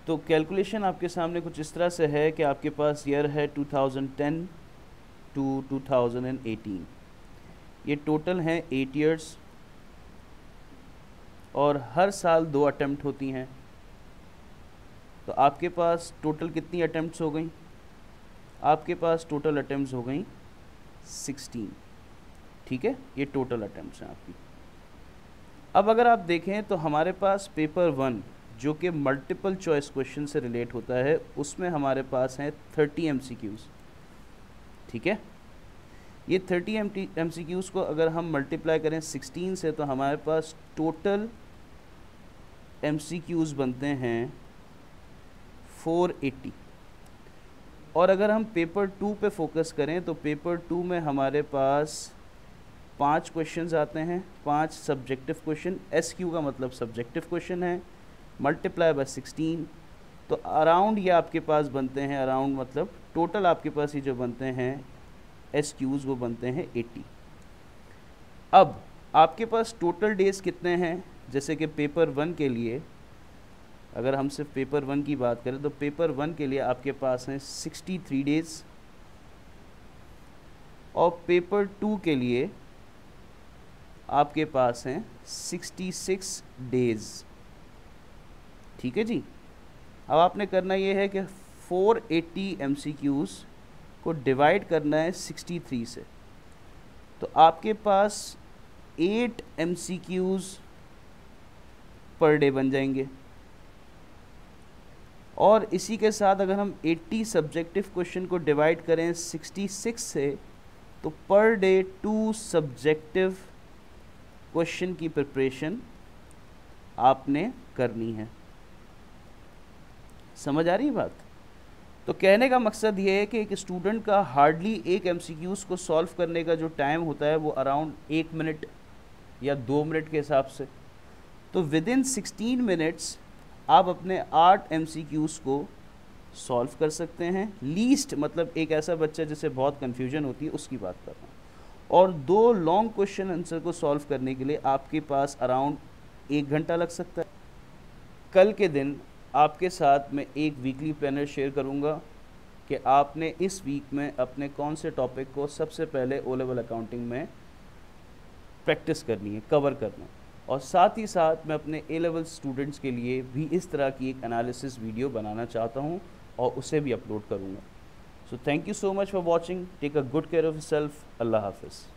तो कैलकुलेशन आपके सामने कुछ इस तरह से है कि आपके पास ईयर है 2010 टू 2018, ये टोटल हैं 8 ईयर्स और हर साल 2 अटैम्प्ट होती हैं। तो आपके पास टोटल कितनी अटैम्प्ट्स हो गई? आपके पास टोटल अटैम्प्ट्स हो गई 16। ठीक है, ये टोटल अटैम्प्ट्स हैं आपकी। अब अगर आप देखें तो हमारे पास पेपर 1 जो कि मल्टीपल चॉइस क्वेश्चन से रिलेट होता है, उसमें हमारे पास हैं 30 MCQs। ठीक है, ये 30 MCQs को अगर हम मल्टीप्लाई करें 16 से तो हमारे पास टोटल MCQs बनते हैं 480। और अगर हम पेपर 2 पे फोकस करें तो पेपर 2 में हमारे पास 5 क्वेश्चंस आते हैं, 5 सब्जेक्टिव क्वेश्चन। SQ का मतलब सब्जेक्टिव क्वेश्चन है, मल्टीप्लाई बाय 16, तो अराउंड ये आपके पास बनते हैं, अराउंड मतलब टोटल आपके पास ये जो बनते हैं SQs वो बनते हैं 80। अब आपके पास टोटल डेज कितने हैं? जैसे कि पेपर 1 के लिए अगर हम सिर्फ पेपर 1 की बात करें तो पेपर 1 के लिए आपके पास हैं 63 डेज और पेपर 2 के लिए आपके पास हैं 66 डेज। ठीक है जी। अब आपने करना ये है कि 480 MCQs को डिवाइड करना है 63 से, तो आपके पास 8 MCQs पर डे बन जाएंगे। और इसी के साथ अगर हम 80 सब्जेक्टिव क्वेश्चन को डिवाइड करें 66 से तो पर डे 2 सब्जेक्टिव क्वेश्चन की प्रिपरेशन आपने करनी है। समझ आ रही है बात? तो कहने का मकसद ये है कि एक स्टूडेंट का हार्डली एक MCQs को सॉल्व करने का जो टाइम होता है वो अराउंड 1 मिनट या 2 मिनट के हिसाब से। तो विद इन 16 मिनट्स आप अपने 8 MCQs को सॉल्व कर सकते हैं। लीस्ट मतलब एक ऐसा बच्चा जिसे बहुत कन्फ्यूजन होती है उसकी बात कर रहा हूँ। और 2 लॉन्ग क्वेश्चन आंसर को सॉल्व करने के लिए आपके पास अराउंड 1 घंटा लग सकता है। कल के दिन आपके साथ मैं एक वीकली प्लानर शेयर करूंगा कि आपने इस वीक में अपने कौन से टॉपिक को सबसे पहले ओ लेवल अकाउंटिंग में प्रैक्टिस करनी है, कवर करना है। और साथ ही साथ मैं अपने ए लेवल स्टूडेंट्स के लिए भी इस तरह की एक एनालिसिस वीडियो बनाना चाहता हूं और उसे भी अपलोड करूंगा। So thank you so much for watching. Take a good care of yourself. अल्लाह हाफिज़।